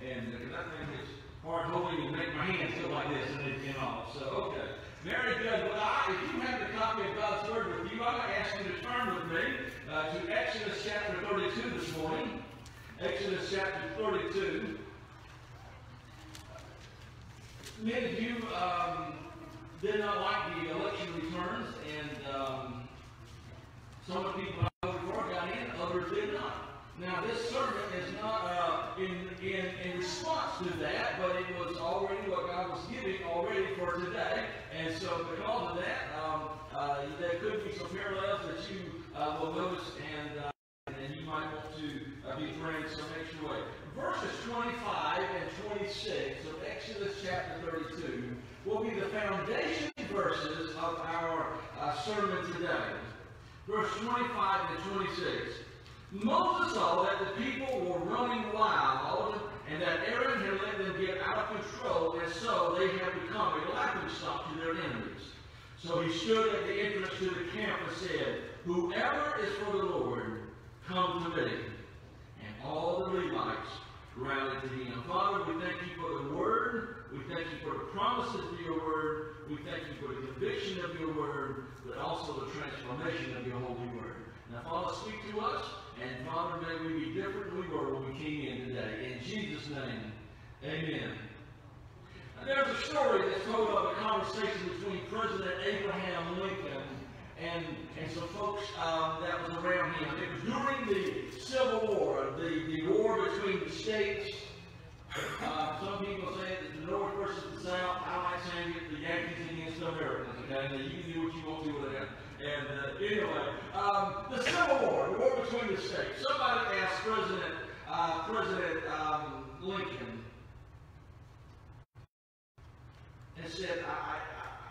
And that thing is hard holding and make my hands go like this and it came off. So, okay. Very good. Well, if you have a copy of God's Word with you, I'm going to ask you to turn with me to Exodus chapter 32 this morning. Exodus chapter 32. Many of you did not like the election returns, and some of the people I voted for got in, others did not. Now, this sermon is not in response to that, but it was already what God was giving already for today. And so because of that, there could be some parallels that you will notice, and you might want to be praying some extra way. Verses 25 and 26 of Exodus chapter 32 will be the foundation verses of our sermon today. Verse 25 and 26. Moses saw that the people were running wild, and that Aaron had let them get out of control, and so they had become a laughingstock to their enemies. So he stood at the entrance to the camp and said, "Whoever is for the Lord, come to me." And all the Levites rallied to him. Father, we thank you for the word. We thank you for the promises of your word. We thank you for the conviction of your word, but also the transformation of your holy word. Now, Father, speak to us, and Father, may we be different than we were when we came in today. In Jesus' name, amen. Now, there's a story that's told of a conversation between President Abraham Lincoln and some folks that was around him. It was during the Civil War, the war between the states. Some people say that the North versus the South. I like saying it, the Yankees against the Americans. Okay, now you can do what you want to with that. And anyway, the Civil War, the war between the states. Somebody asked President Lincoln and said, I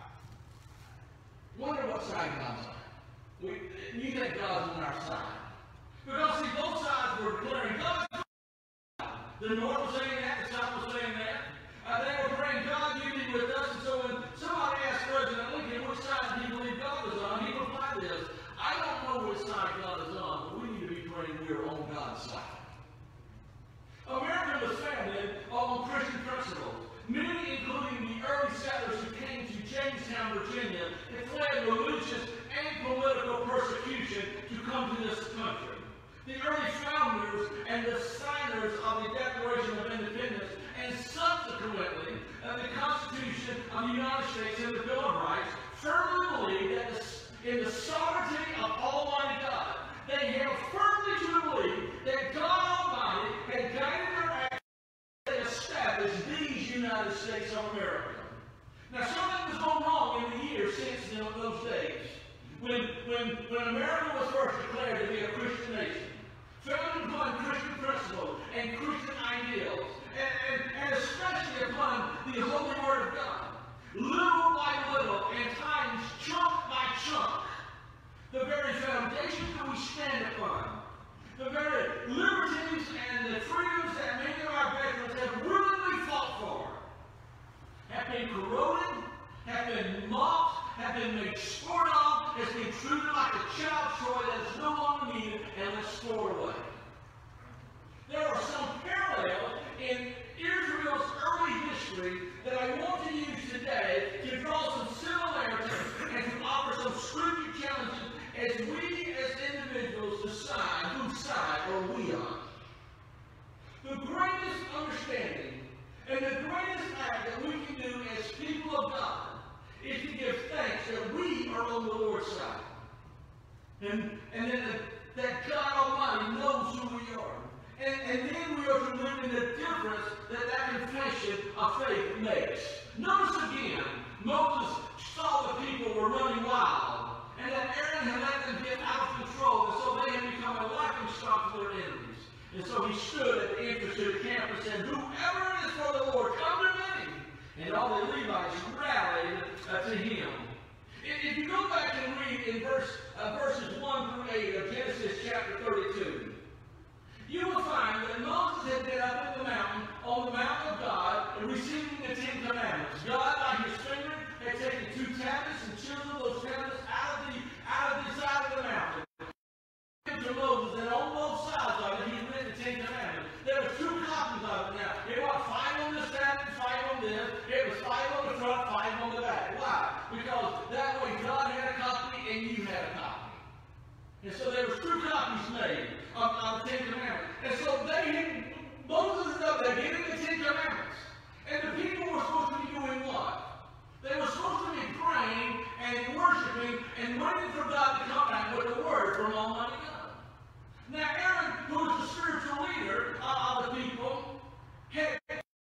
wonder what side God's on. You think God's on our side? Because, see, both sides were declaring God's on our side. The North was saying that, the South was saying that. They were praying, God, you be with us. And so when somebody asked President Lincoln, which side do you believe God was on, he replied this, I don't know which side God is on, but we need to be praying we're on God's side. America was founded on Christian principles. Many, including the early settlers who came to Jamestown, Virginia, had fled religious and political persecution to come to this country. The early founders and the signers of the Declaration of Independence, and subsequently the Constitution of the United States and the Bill of Rights, firmly believed that in the sovereignty of Almighty God. They held firmly to believe that God Almighty had guided their actions to establish these United States of America. Now, something was going wrong in the years since those days, when America was first declared to be a Christian nation, founded upon Christian principles and Christian ideals, and especially upon the Holy Word of God. Little by little, and times chunk by chunk, the very foundation that we stand upon, the very liberties and the freedoms that many of our veterans have willingly fought for, have been corroded, have been mocked, have been made sport of, has been treated like a child's toy that is no longer needed and is stored away. There are some parallels in Israel's early history that I want to use today to draw some similarities and to offer some scripture challenges as we as individuals decide whose side are we on. The greatest understanding and the greatest act that we can do as people of God is to give thanks that we are on the Lord's side. And that God Almighty knows who we are. And then we are to live in the difference that confession of faith makes. Notice again, Moses saw the people were running wild, and that Aaron had let them get out of control, and so they had become a laughingstock to their enemies. And so he stood at the entrance to the camp and said, "Whoever is for the Lord, come to me." And all the Levites rallied to him. If you go back and read in verses 1 through 8 of Genesis chapter 32, you will find that Moses had been up in the mountain, on the mountain of God, and receiving the Ten Commandments. God, by his finger, had taken 2 tablets and chiseled those tablets out of the side of the mountain. To Moses, and on both sides of it, he written the Ten Commandments. There were 2 copies of it now. It was And so there was 2 copies made of the 10 Commandments. And so Moses is up there getting the 10 Commandments. And the people were supposed to be doing what? They were supposed to be praying and worshiping and waiting for God to come back with a word from Almighty God. Now Aaron, who was the spiritual leader of the people, had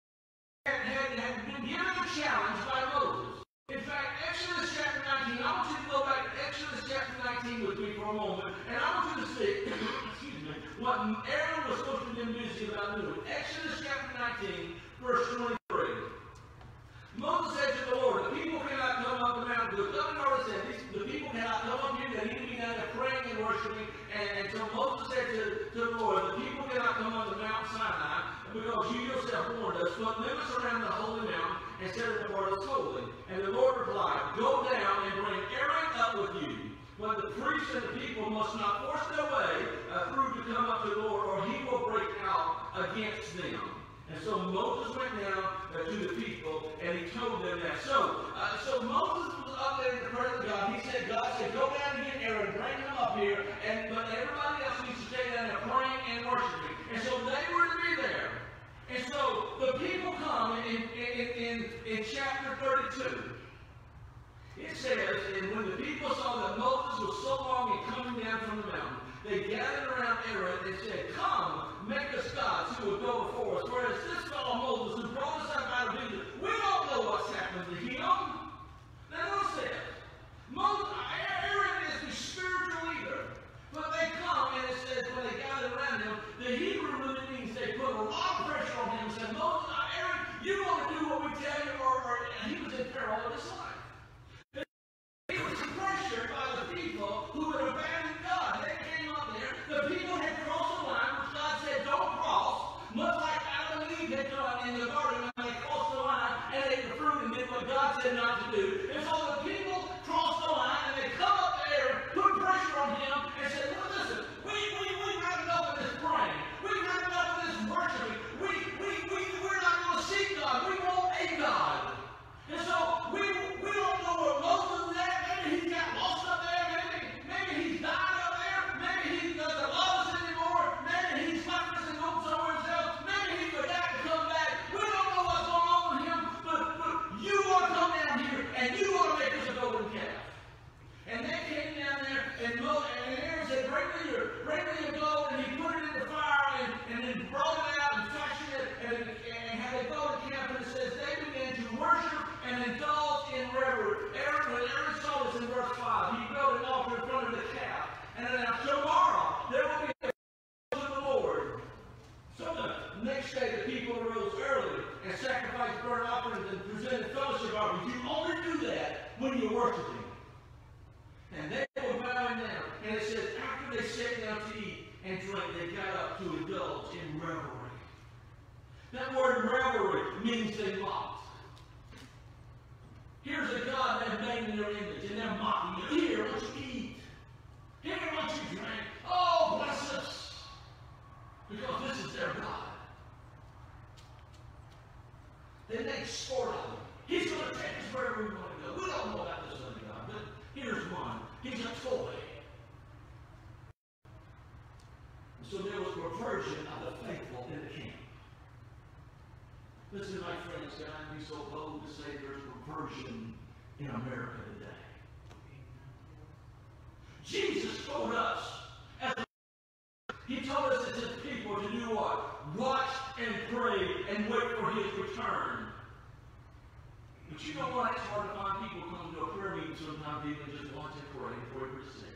been given a challenge by Moses. In fact, Exodus chapter 19, I want you to go back to Exodus chapter 19 with me for a moment, and I want you to see, excuse me, what Aaron was supposed to have been busy about doing. Exodus chapter 19, verse 23. Moses said to the Lord, the people cannot come up the mountain. The Lord said, the people cannot come up here. They need to be down there praying and worshiping. And so Moses said to the Lord, the people cannot come up the Mount Sinai because you yourself warned us. Put limits around the holy mountain and set it apart as holy. And the Lord replied, go down and bring Aaron up with you. But the priests and the people must not force their way through to come up to the Lord, or he will break out against them. And so Moses went down to the people, and he told them that. So Moses was up there in the presence of God. God said, go down and get Aaron, bring him up here, but everybody else needs to stay down there praying and worshiping. And so they were to be there. And so the people come in chapter 32. It says, and when the people saw that Moses was so long in coming down from the mountain, they gathered around Aaron and said, come, make us gods who will go before us. Whereas this fellow Moses, who brought us out of Egypt, we don't know what's happened to him. Now notice this. Aaron is the spiritual leader. But they come, and it says, when they gathered around him, the Hebrew really means they put a lot of pressure on him and said, Moses, Aaron, you want to do what we tell you, or he was in peril of his life. He was pressured by the people who had abandoned God. They came up there. The people had crossed the line, which God said, don't cross. Much like Adam and Eve had done in the garden when they crossed the line and ate the fruit and did what God said not to do. And so the people crossed the line and they come up there, put pressure on him, and said, well, listen, we've had enough of this praying. We've had enough of this worshiping. We're not going to seek God. We want a God. And so we don't know where Moses is at. Maybe he's got lost up there. Maybe he's died up there. Maybe he doesn't love us anymore. Maybe he's left us and gone somewhere else. Maybe he forgot to come back. We don't know what's going on with him. But you want to come down here and you want to make us a golden calf. And they came down there and Aaron said, bring me your gold. And he put it in the fire and then brought it out and fashioned it and had a golden calf. And it says they began to worship and indulge in reverence. When Aaron saw this in verse 5, he built an altar in front of the calf. And then tomorrow there will be a to the Lord. So the next day the people arose early and sacrificed burnt offerings and presented fellowship offerings. You only do that when you're worshiping. And they were bowing down. And it says after they sat down to eat and drink, they got up to indulge in revelry. That word revelry means they mocked. Here's a God they've made in their image, and they're mocking you. Here, what you eat. Here, what you drink. Oh, bless us. Because this is their God. They make sport of him. He's going to take us wherever we want to go. We don't know about this other God, but here's one. He's a toy. So there was perversion of the faithful in the camp. Listen, my friends, can I be so bold to say there's perversion in America today? Jesus told us, he told us as his people to do what? Watch and pray and wait for his return. But you know what? It's hard to find people come to a prayer meeting sometimes even just watch and pray and pray for the sick.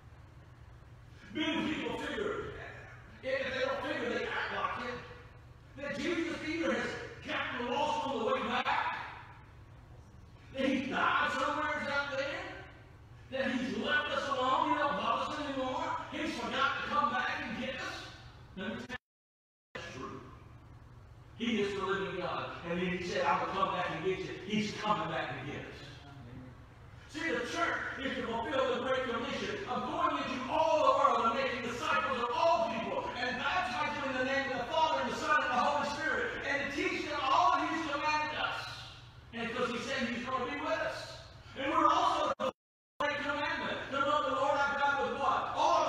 Many people figure, if they don't figure, they act like it, that Jesus either has gotten lost on the way back, that he died somewhere out there, that he's left us alone, he don't love us anymore, he's forgot to come back and get us. Let me tell you, that's true. He is the living God. And then he said, I will come back and get you. He's coming back to get us. See, the church is to fulfill the Great Commission of going into all the world and making disciples of all people and baptizing them in the name of the Father and the Son and the Holy Spirit and to teach them all that he's commanded us. And because he said he's going to be with us. And we're also the great commandment to love the Lord our God with what? All of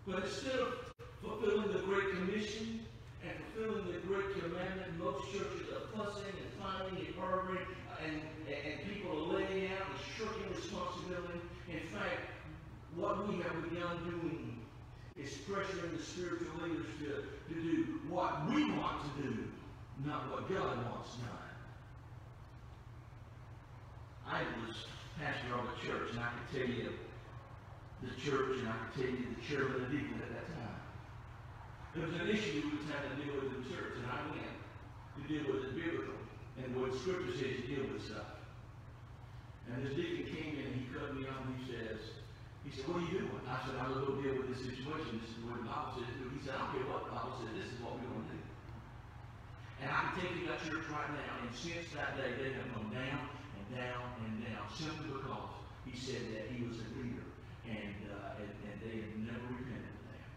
But instead of fulfilling the Great Commission and fulfilling the Great Commandment, most churches are fussing and fighting and arguing, and people are laying out and shirking responsibility. In fact, what we have begun doing is pressuring the spiritual leaders to do what we want to do, not what God wants done. I was pastor of a church, and I could tell you the church, and I could tell you the chairman of the deacon at that time. There was an issue we was having to deal with in the church, and I went to deal with it biblical, and what Scripture says you deal with stuff. And this deacon came in, and he cut me off, and he said, what are you doing? I said, I'm going to go deal with this situation. This is what the Bible says to do. He said, I don't care what the Bible says. This is what we're going to do. And I can take you to that church right now, and since that day, they have gone down and down and down, simply because he said that he was a leader, and they have never repented of that.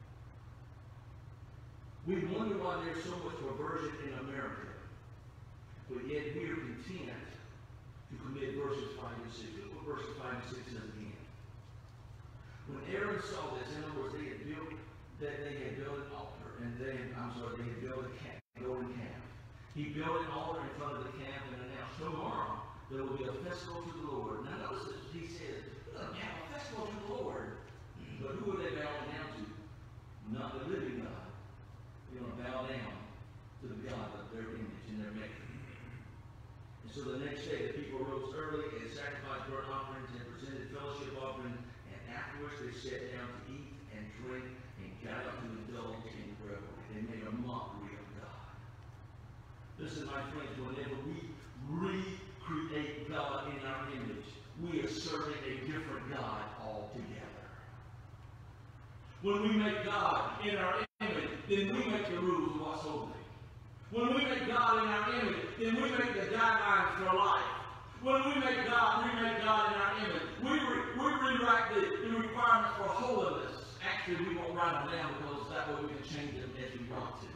We wonder why there's so much perversion in America, but yet we are content to commit verses 5 and 6. Look what verses 5 and 6 says again. When Aaron saw this, in other words, they had built an altar, and they had built a golden calf. He built an altar in front of the calf and announced, tomorrow there will be a festival to the Lord. Now notice that he says, we're going to have a festival to the Lord. But who are they bowing down to? Not the living God. They're going to bow down to the God of their image and their maker. And so the next day, the people rose early and sacrificed burnt offerings and presented fellowship offerings. Afterwards, they sat down to eat and drink and got up to indulge in revelry. They made a mockery of God. Listen, my friends, whenever we recreate God in our image, we are serving a different God altogether. When we make God in our image, then we make the rules of what's holy. When we make God in our image, then we make the guidelines for life. When we make God in our image, we rewrite the requirements for holiness. Actually, we won't write them down because that way we can change them as we want to.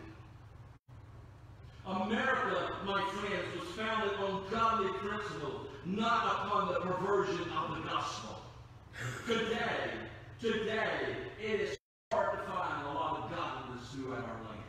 America, my friends, was founded on godly principles, not upon the perversion of the gospel. Today, it is hard to find a lot of godliness throughout our land.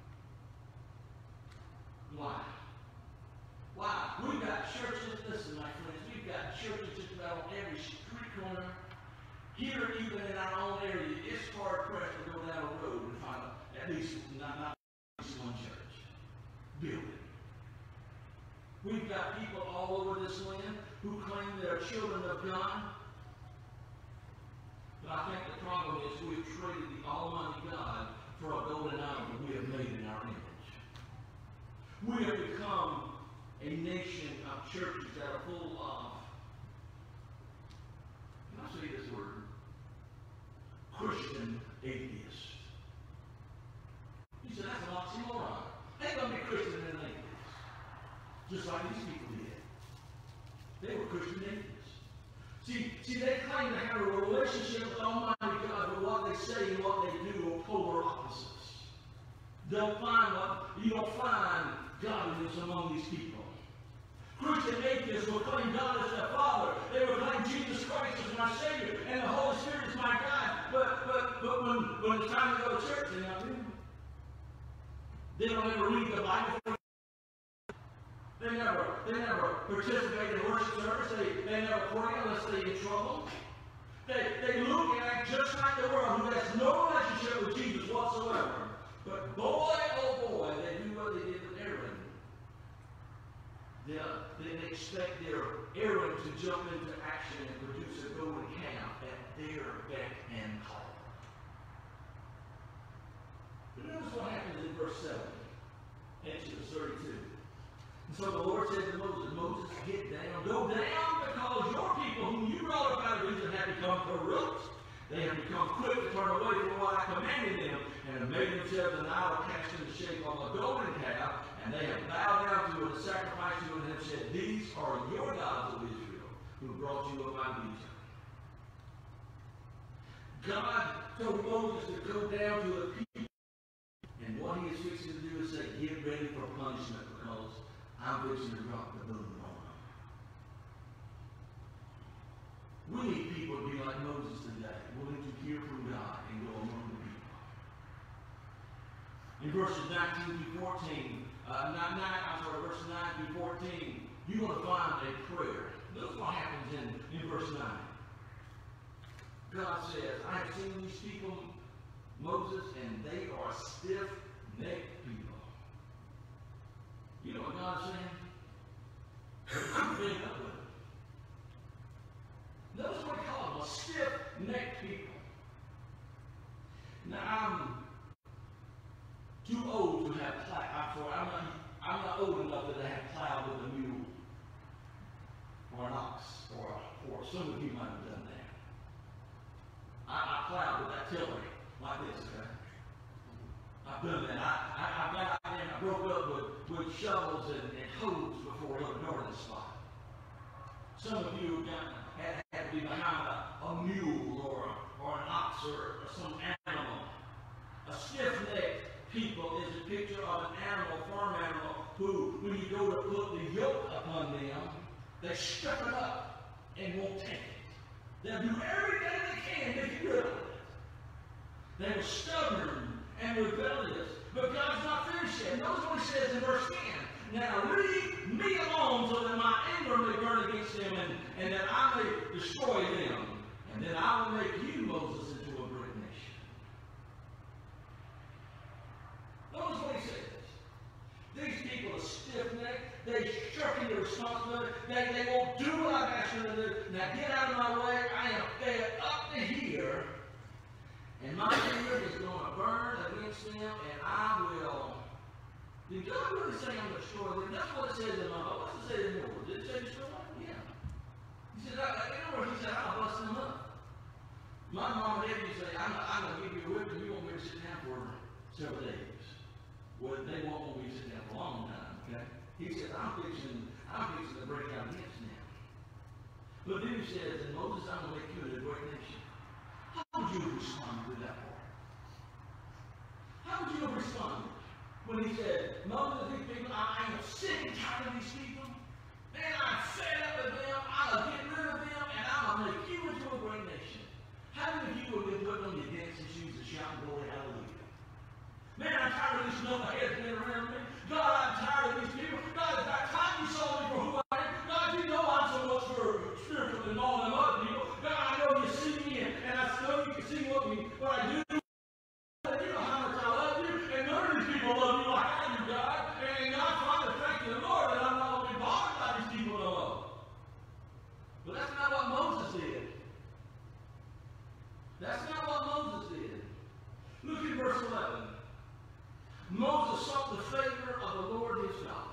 Why? We've got churches, listen my friends, we've got churches just about on every street corner. Here, even in our own area, it's hard pressed to go down a road and find at least not one church. Building. We've got people all over this land who claim they're children of God. But I think the problem is we've traded the Almighty God for a golden idol that we have made in our image. We have become a nation of churches that are full of, can I say this word? Christian atheists. You said that's an oxymoron. They ain't going to be Christian and atheists. Just like these people did. They were Christian atheists. See, they claim to have a relationship with Almighty God, but what they say and what they do are polar opposites. You don't find godliness among these people. Christian atheists will claim God as their Father. They will claim Jesus Christ as my Savior and the Holy Spirit is my God. But when it's time to go to church, they're not doing it. They don't ever read the Bible. They never participate in worship service. They never pray unless they're in trouble. They look and act just like the world who has no relationship with Jesus whatsoever. But boy, oh boy, they do what they did with Aaron. They expect their Aaron to jump into action and produce a golden calf at their beck and call. But notice what happens in verse 7, Exodus 32. And so the Lord said to Moses, get down, go down, because your people whom you brought up out of Egypt have become corrupt. They have become quick to turn away from what I commanded them, and have made themselves an idol cast in the shape of a golden calf, and they have bowed down to it and sacrificed to it, and have said, these are your gods of Israel, who brought you up out of Egypt. God told Moses to go down to the people, and what he is fixing to do is say, get ready for punishment, because I'm fixing to drop the boom on them. We need people to be like Moses today, willing to hear from God and go in verses 19 through 14, verses 9 through 14, you're going to find a prayer. Look what happens in verse 9. God says, I have seen these people, Moses, and they are stiff-necked people. You know what God's saying? I'm big up with them. Notice what he calls them, a stiff-necked people. Now, I'm too old to have plowed. I'm not old enough that I have plowed with a mule or an ox, or some of you might have done that. I plowed with that tiller like this, okay? I've done that. I got out there and I broke up with shovels and hoes before a little northern spot. Some of you had to be behind a mule or an ox or some animal. A stiff-necked people is a picture of an animal, farm animal, who, when you go to put the yoke upon them, they strip it up and won't take it. They'll do everything they can to get rid of it. They were stubborn and rebellious, but God's not finished yet. Notice what he says in verse 10. Now leave me alone so that my anger may burn against them and that I may destroy them. And then I will make you, Moses, into a great nation. Notice what he says. These people are stiff-necked. They shirking their responsibility. They won't do what I've asked them to do. Now get out of my way. I am fed up to here. And my anger is going to burn against them, and I will. Did God really say I'm going to destroy them? That's what it says in my Bible. What's it say in yours? Did it say destroy them? Yeah. He said, in other words, he said, I'll bust them up. My mom and dad used to say, I'm going to give you a whip, and you won't be able to sit down for several days. Well, they won't want me to sit down for a long time, okay? He said, I'm fixing to break out against them. But then he says, and Moses, I'm going to make you into a great nation. How would you have responded to that part? How would you have responded when he said, Moses, these people, I am sick and tired of these people. Man, I'm fed up with them. I'll get rid of them, and I'll make you into a great nation. How many of you would have been putting on your dancing shoes and shouting, glory, hallelujah? Man, I'm tired of these knuckleheads being around me. God, I'm tired of these people. God, it's about time you saw me for who I am. God, you know I'm so much spiritual than all them other people. God, I know you see me, and I know you can see what I do. You know how much I love you, and none of these people love you like I do, God. And God, finally, thank you, Lord, that I'm not going to be bothered by these people no more. But that's not what Moses did. That's not what Moses did. Look at verse 11. Moses sought the favor of the Lord his God.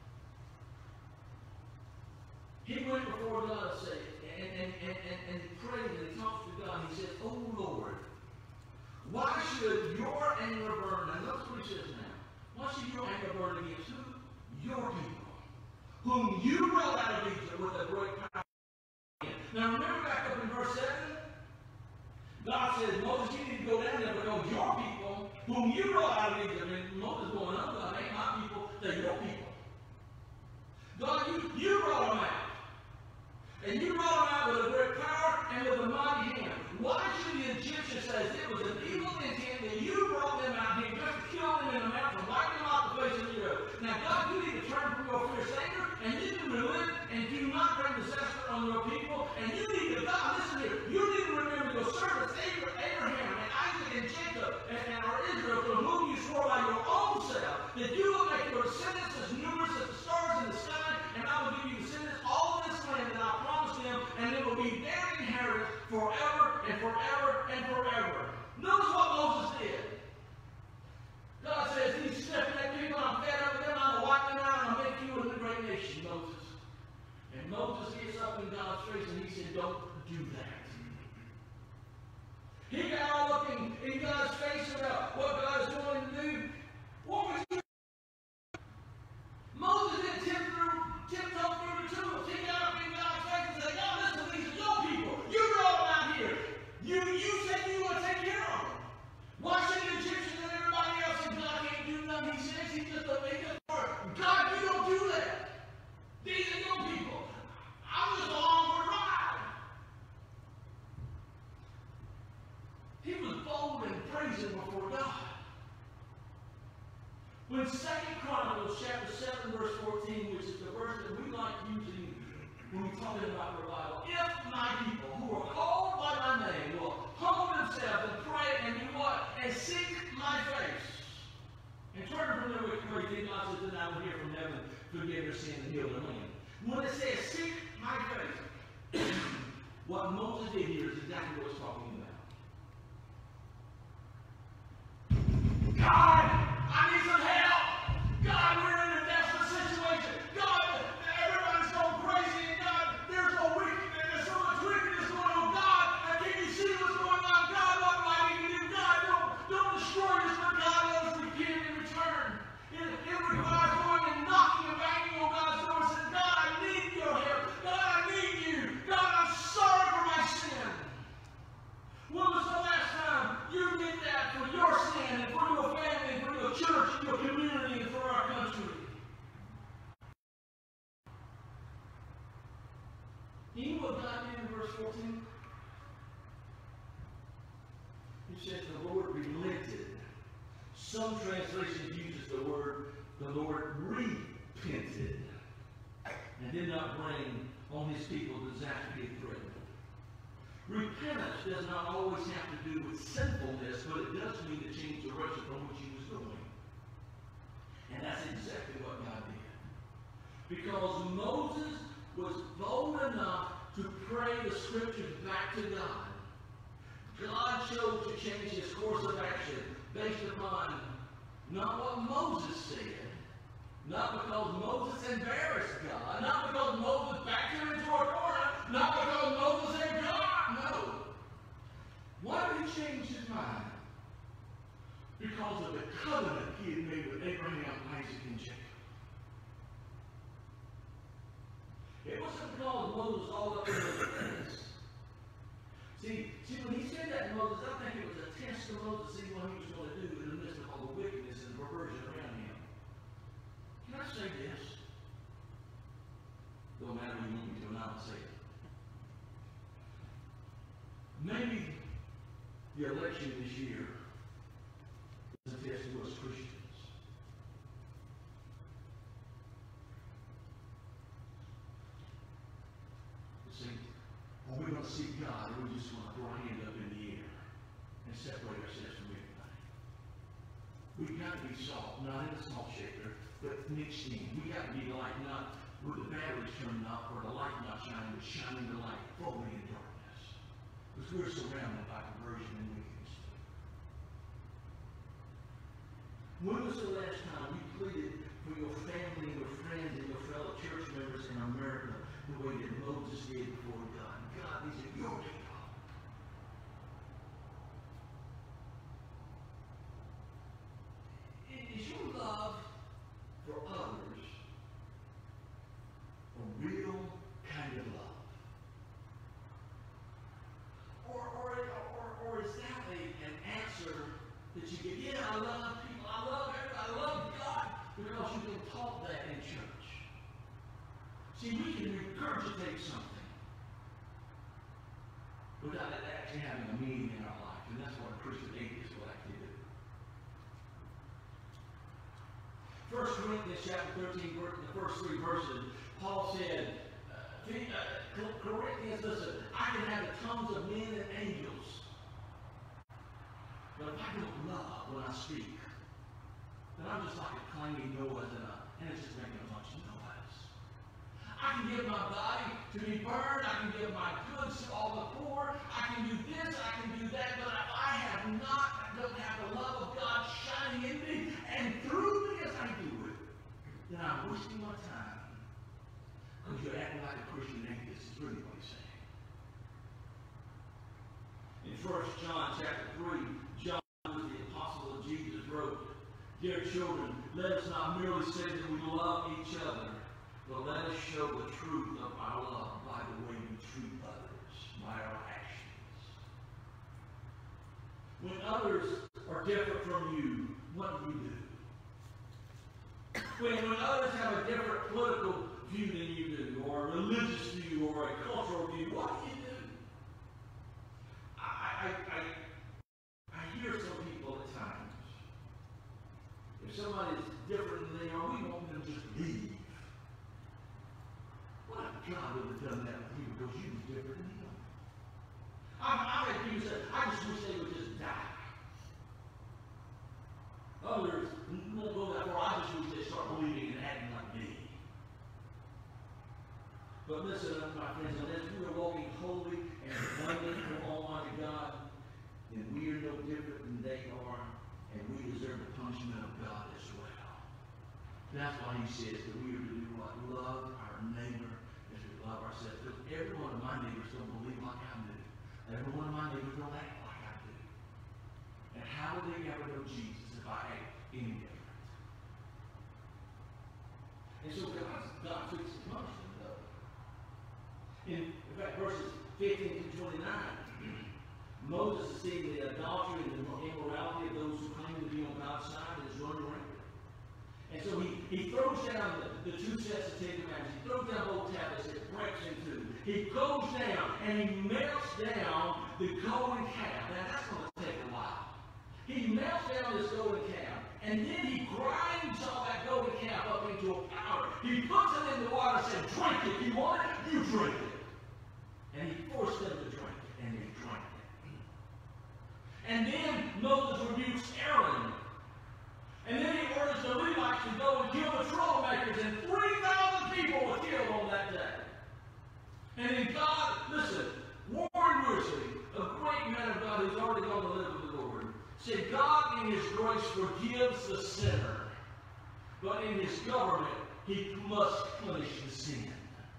He went before God and he prayed and he talked to God. He said, Oh Lord, why should your anger burn? Now notice what he says now. Why should your anger burn against who? Your people, whom you brought out of Egypt with a great power. Now remember back up in verse 7? God says, Moses, you need to go down there because your people, whom you brought out of Egypt, and Moses going, oh, God, ain't my people, they're your people. God, you brought them out. And you brought them out with a great power and with a mighty hand. Why should the Egyptians say it was an evil intent that you brought them out here just to kill them in the mountain, wipe them off the face of the earth? Now, God, you need to turn from your fierce anger, and you need to relent and do not bring disaster on your people. And you need to, God, listen here, you need to remember your servants, Abraham and Isaac and Jacob and our Israel, to whom you swore by your own self, that you will make your descendants as numerous as the stars in the sky, and I will give you descendants all of this land that I promised them, and it will be their inheritance forever and forever and forever. Notice what Moses did. God says, these stiff-necked people, I'm fed up with them, I'm going to wipe them out, and I'll make you into a great nation, Moses. And Moses gets up in God's face and he said, don't do that. He got all up in God's face about what God is going to do. What was he? Moses didn't tiptoe through the tulips. He got up in God's face and said, God, listen, these are your people. You brought them out here. You said you would take care of them. Why should the Egyptians and everybody else say God can't do nothing? He says he just God, you don't do that. These are your people. I'm just along for a ride. When 2 Chronicles chapter 7, verse 14, which is the verse that we like using when we're talking about revival, if my people who are called by my name will humble themselves and pray and do what? And seek my face. And turn from their wicked ways, then God says, then I will hear from heaven, forgive their sin and heal their land. When it says seek my face, what Moses did here is exactly what it's talking about. God, I need some help. God, we're in a desperate situation. God, everybody's going crazy. And God, there's no wickedness. There's so much wickedness going on. God, can you see what's going on? God, what do I need to do? God, don't destroy us, but God, let us repent and return. It requires going and knocking and banging on God's door and saying, God, I need your help. God, I need you. God, I'm sorry for my sin. When was the last time you did that for your sin and for your family and for your church and your community and for our country? You know what God did in verse 14? He says the Lord relented. Some translations uses the word, the Lord repented and did not bring on his people disaster he had threatened. Repentance does not always have to do with sinfulness, but it does mean to change direction from which he was going. And that's exactly what God did. Because Moses was bold enough to pray the scriptures back to God, God chose to change his course of action based upon not what Moses said, not because Moses embarrassed God, not because Moses backed him into a corner, not because Moses said, God, no. Why did he change his mind? Because of the covenant he had made with Abraham, Isaac, and Jacob. It wasn't because Moses all up in the fence. See, when he said that to Moses, I think it was a test of Moses to see what he was going to do in the midst of all the wickedness and perversion around him. Can I say this? Don't matter if you want me to or not, I'll say it. Maybe the election this year is a test to us Christians. See, are we going to seek God, or are we just going to throw our hand up in the air and separate ourselves from everybody? We've got to be salt, not in a salt shaker, but mixed in. We've got to be light, not with the batteries turned off or the light not shining, but shining the light fully in darkness. Because we're surrounded by perversion and wickedness. When was the last time you pleaded for your family, your friends, and your fellow church members in America the way that Moses did before God? God, these are your people. Is your love for others a real kind of love? Or is that an answer that you get? Yeah, I love people, I love everybody, I love God, because you've been taught that in church. See, we can regurgitate something without it actually having a meaning in our life, and that's what a Christian atheist will actually do. 1 Corinthians chapter 13, the first 3 verses, Paul said, Corinthians, listen, I can have the tongues of men and angels, but if I don't love when I speak, then I'm just like a clanging noise and it's just making a bunch of noise. I can give my body to be burned, I can give my goods to all the poor, I can do this, I can do that, but if I don't have the love of God shining in me and through me as I do it, then I'm wasting my time. Because you're acting like a Christian atheist is really what he's saying. In 1 John chapter 3, John, who was the apostle of Jesus, wrote, Dear children, let us not merely say that we love each other, but let us show the truth of our love by the way we treat others, by our actions. When others are different from you, what do you do? When others have a different political view than you do, or a religious view, or a cultural view, what do you do? I hear some people at times, if somebody is different listen up, my friends, unless we are walking holy and abundant for Almighty God, then we are no different than they are, and we deserve the punishment of God as well. That's why he says that we are to do what? Love our neighbor as we love ourselves. Because every one of my neighbors don't believe like I do. Every one of my neighbors don't act like I do. And how will they ever know Jesus if I act any different? And so God fixes the punishment, though. In fact, verses 15 to 29, Moses is seeing the adultery and the immorality of those who claim to be on God's side and is running around. And so he throws down the two sets of Ten Commandments. He throws down both tablets. It breaks in two. He goes down and he melts down the golden calf. Now that's going to take a while. He melts down this golden calf, and then he grinds all that golden calf up into a powder. He puts it in the water and said, drink it. You want it? You drink it. And he forced them to drink it, and they drank it. And then Moses rebukes Aaron. And then he orders the Levites to go and kill the troublemakers, and 3,000 people were killed on that day. And then God, listen, Warren Wiersbe, a great man of God who's already gone to live with the Lord, said God in his grace forgives the sinner, but in his government he must punish the sin.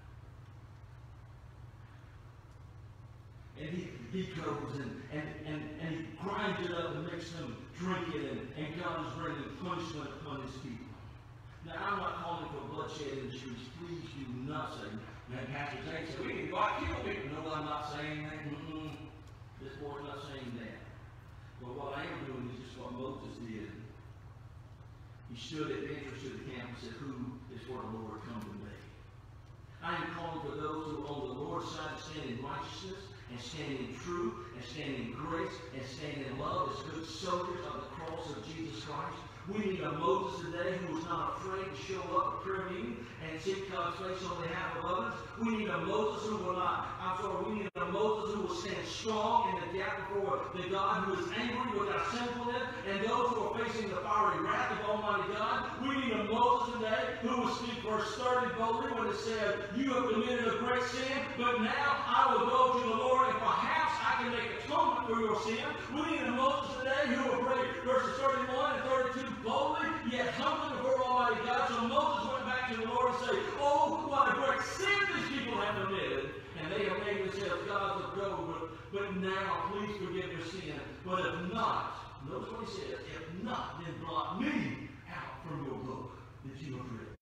And he goes and he grinds it up and makes them drink it, and God is bringing punishment upon his people. Now, I'm not calling for bloodshed in the Jews. Please do not say, now, Pastor Zane said, we need to go out and kill people. No, I'm not saying that. This boy's not saying that. But what I am doing is just what Moses did. He stood at the entrance to the camp and said, who is for the Lord? Come to me. I am calling for those who are on the Lord's side to stand in righteousness, and stand in truth, and stand in grace, and stand in love as good soldiers of the cross of Jesus Christ. We need a Moses today who is not afraid to show up at prayer meeting and seek God's face on behalf of others. We need a Moses who will we need a Moses who will stand strong in the gap before the God who is angry with our sinfulness and those who are facing the fiery wrath of Almighty God. We need a Moses today who will speak verse 30 boldly when it says, you have committed a great sin, but now I will go to the Lord and perhaps I can make atonement for your sin. We need a Moses today who will pray verses 31 and 32 boldly, yet humbly before Almighty God. So Moses went back to the Lord and said, oh, what a great sin these people have committed. And they have made themselves gods of gold, but now please forgive their sin. But if not, notice what he says, if not, then blot me out from your book that you have written.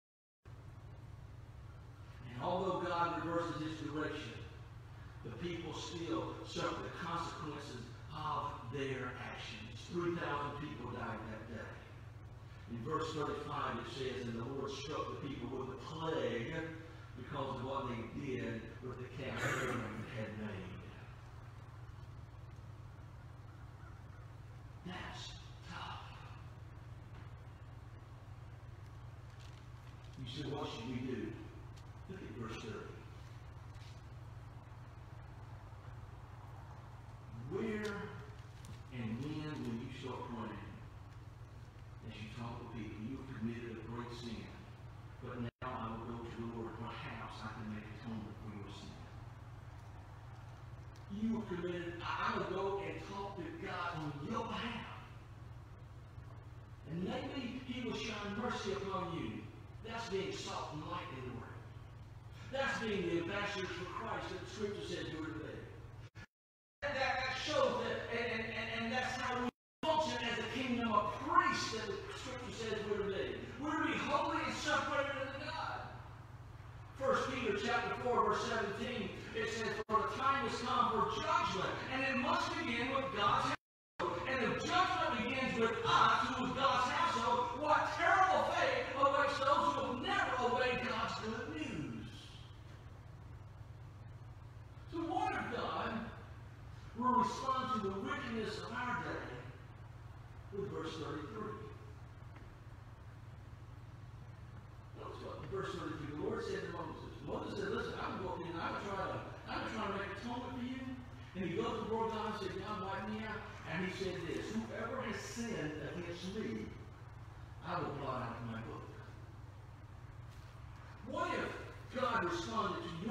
And although God reverses his direction, the people still suffer the consequences of their actions. 3,000 people died that day. In verse 35 it says, and the Lord struck the people with a plague because of what they did with the calf Aaron had made. That's tough. You said, what should we do? Look at verse 30. Where and when will you start praying as you talk to people? You have committed a great sin, but now I will go to the Lord. Perhaps I can make atonement for your sin. You have committed, I will go and talk to God on your behalf. And maybe he will shine mercy upon you. That's being salt and light in the world. That's being the ambassadors for Christ that the Scripture says we're to be. That shows that, and that's how we function as a kingdom of priests that the Scripture says we're to be. We're to be holy and separated unto God. 1 Peter chapter 4, verse 17, it says, for the time has come for judgment, and it must begin with God's household. And if judgment begins with us, who is God's household, what terrible fate awaits those who have never obeyed God's good news. So what if God will respond to the wickedness of our day with verse 33. Notice what verse 33, the Lord said to Moses. Moses said, listen, I'm going in, I'm trying to make atonement for you. And he goes before God and said, God, wipe me out. And he said this, whoever has sinned against me, I will blot out of my book. What if God responded to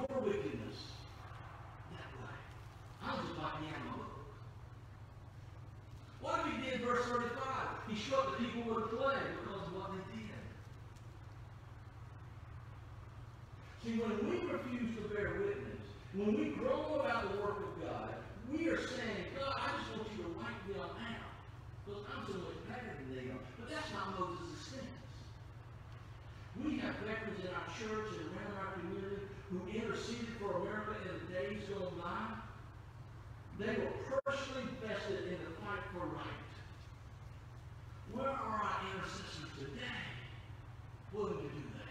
When we grow about the work of God, we are saying, God, I just want you to wipe them out. Because I'm so much better than they are. But that's not Moses' stance. We have veterans in our church and around our community who interceded for America in the days gone by. They were personally vested in the fight for right. Where are our intercessors today willing to do that?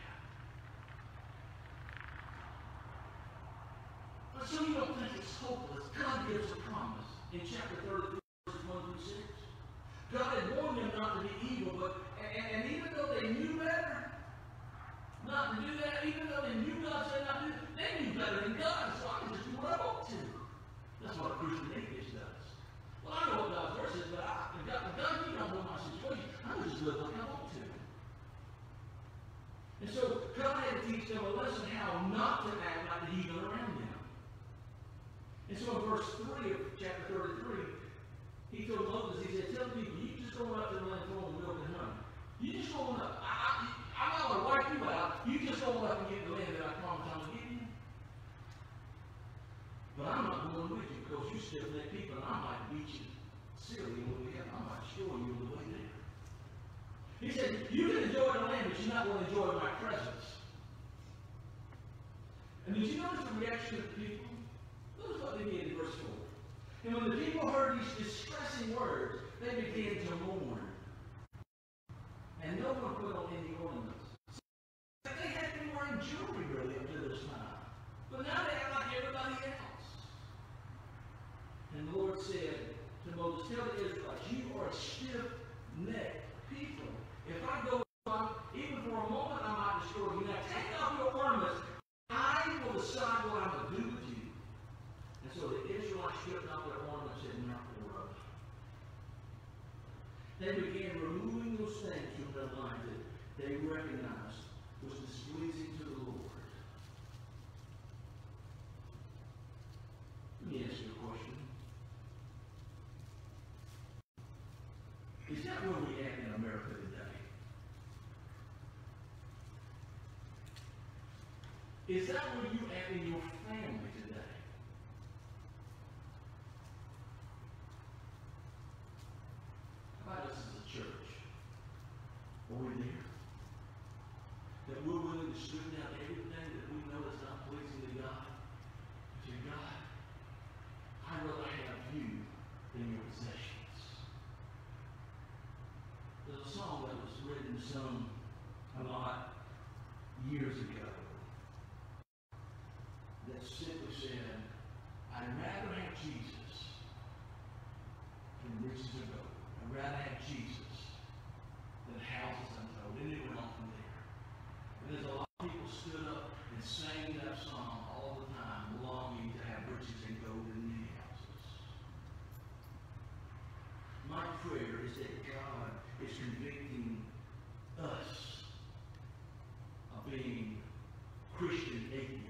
But some of you don't think it's hopeless. God gives a promise in chapter 33, verses 1 through 6. God had warned them not to be evil, but and even though they knew better not to do that, even though they knew God said not to do that, they knew better than God, so I can just do what I want to. That's what a Christian atheist does. Well, I know what God's word says, but God, you don't know my situation. I can just live like I want to. And so God had to teach them a lesson how not to act like the heathen around them. And so in verse 3 of chapter 33, he told Moses, he said, tell the people, you just go up to the land flowing with milk and honey. You just go up. I'm not going to wipe you out. You just go up and get the land that I promised I'm going to give you. But I'm not going with you because you stiff-necked people and I might beat you silly when we have. I might destroy you on the way there. He said, you can enjoy the land, but you're not going to enjoy my presence. And did you notice the reaction of the people? Notice what they did in verse 4. And when the people heard these distressing words, they began to mourn. And no one put on any ornaments. So they had been wearing jewelry really up to this time. But now they act like everybody else. And the Lord said to Moses, tell the Israelites, you are a stiff-necked people. If I go up, even for a moment, I might destroy you. Now take off your ornaments. I will decide what I'm going to do with you. And so the Israelites stripped off their ornaments and not wore up. They began removing those things from their lives that they recognized was displeasing to the Lord. Let me ask you a question. Is that where we at in America today? Is that where you at in your family today? How about us as a church? Are we there? That we're willing to straighten out everything that we know is not pleasing to God? To God, I'd rather have you than your possessions. There's a song that was written, sung a lot years ago that simply said, I'd rather have Jesus than riches or gold. I'd rather have Jesus than houses untold. And it went on from there. And there's a lot of people stood up and sang that song all the time, longing to have riches and gold and many houses. My prayer is that God is convicting us of being Christian atheists.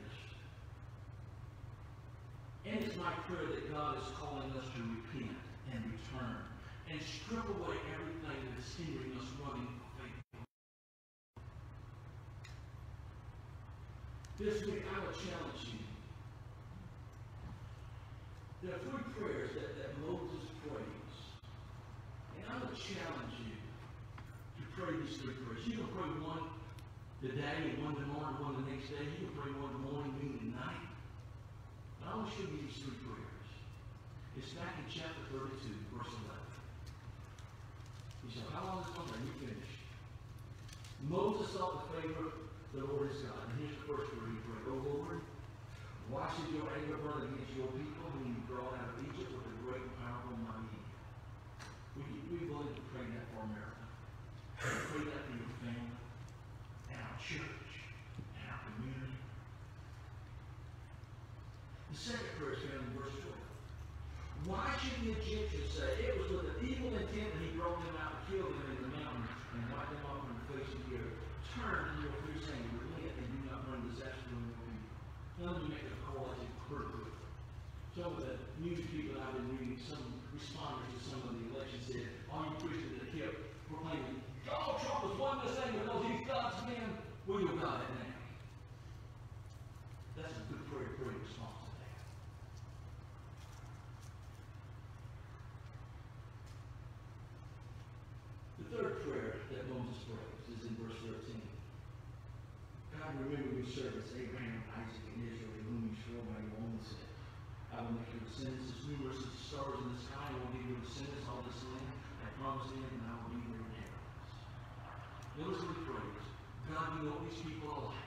And it's my prayer that God is calling us to repent and return and strip away everything that is hindering us running for faith. This week, I would challenge you. There are three prayers that Moses prays. And I would challenge you to pray these three prayers. You can pray one today, and one tomorrow, and one the next day. You can pray one morning, noon, and night. But I want to show you these three prayers. It's back in chapter 32, verse 11. He said, how long is this going? You finish. Moses sought the favor of the Lord his God. And here's the first prayer he prayed. O Lord, why should your anger burn against your people whom you brought out of Egypt with a great and powerful mighty hand? We believe to pray that for America. Pray that for your family, and our church, and our community. The second prayer is found in verse 12. Why should the Egyptians say, it was with an evil intent that he brought them out and killed them in the mountain and wiped them off from the face of the earth? Turn to your fierce anger, relent, and do not bring disaster on your people. Now let me make a correlative quickly. Some of the news people I've been reading, some responders to some of the elections said, all you Christians that kept proclaiming, Donald Trump was won this thing because he's God's man, will you God it now? That's a good prayer response today. third prayer that Moses prays is in verse 13. God, remember your servants, Abraham, Isaac, and Israel, whom you swore by your own self. I will make your descendants as numerous as the stars in the sky. I will give your descendants all this land. I promised them, and I will be their inheritance. Notice what he prays. God, you know what these people are like.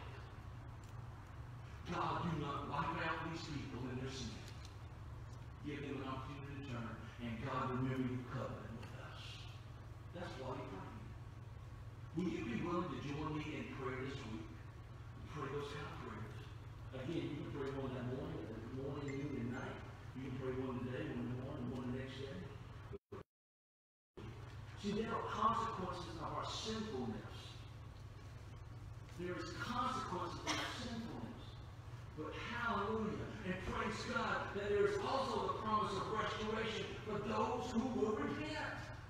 God, do not wipe out these people in their sin. Give them an opportunity to turn, and God, remember your covenant with us. That's why he prayed. Will you be willing to join me in prayer this week? Pray those kind of prayers. Again, you can pray one that morning, noon, and night. You can pray one today, one in the morning, one the next day. See, there are consequences of our sinfulness. There is consequences of our sinfulness. But hallelujah, and praise God that there is also the promise of restoration for those who will repent.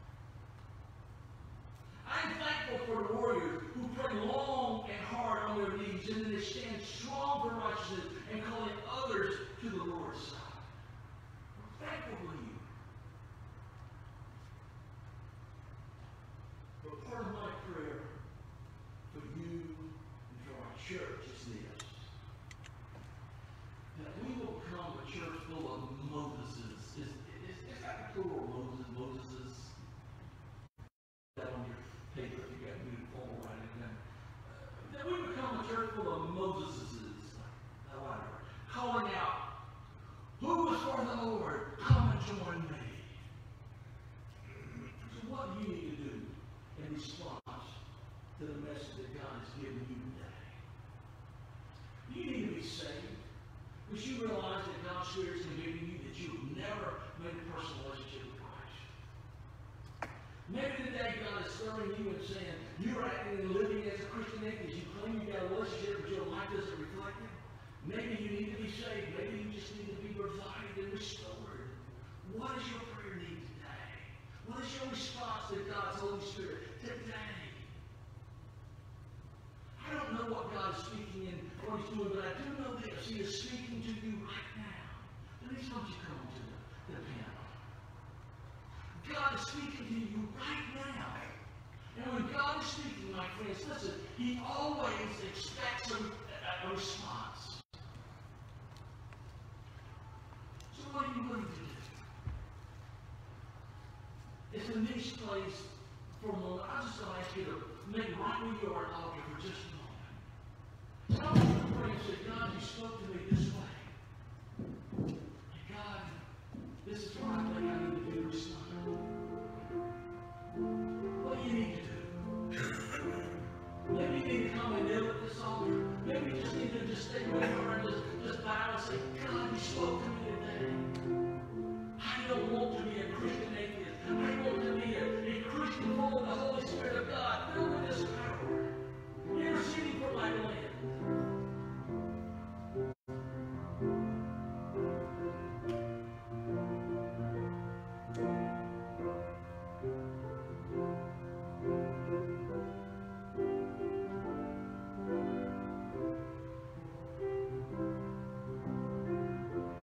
I'm thankful for the warriors who pray long and hard on their knees, and then they stand strong for righteousness and calling others to the Lord's side. I'm thankful for you. But part of my prayer for you and for our church is this: that we will become a church full of Moseses. Is that the plural, Moses? Moseses? That on your paper, if you got me to formal writing down. That we become a church full of Moseses, whatever, calling out, "Who is for the Lord? Come and join me." So what do you need to do in response to the message that God has given you today? You need to be saved, because you realize that God's Spirit is convicting you that you've never made a personal relationship with Christ. Maybe today God is stirring you and saying, you're acting and living as a Christian atheist. You claim you've got a relationship, but your life doesn't reflect it. Maybe you need to be saved. Maybe you just need to be revived and restored. What is your prayer need today? What is your response to God's Holy Spirit today? I don't know what God is speaking and what he's doing, but I do know this. He is speaking to you right now. Please don't you come to the piano. God is speaking to you right now. And when God is speaking, my friends, listen, he always expects a response. So what are you willing to do? It's a niche place for a moment. I'm just going to ask you to make right where you are at altar for just a moment. And I want you to pray and say, God, you spoke to me this way. And God, this is what I think I need to do to respond. What do you need to do? Maybe you need to come and kneel at this altar. Maybe you just need to just stay where you are and just bow and say,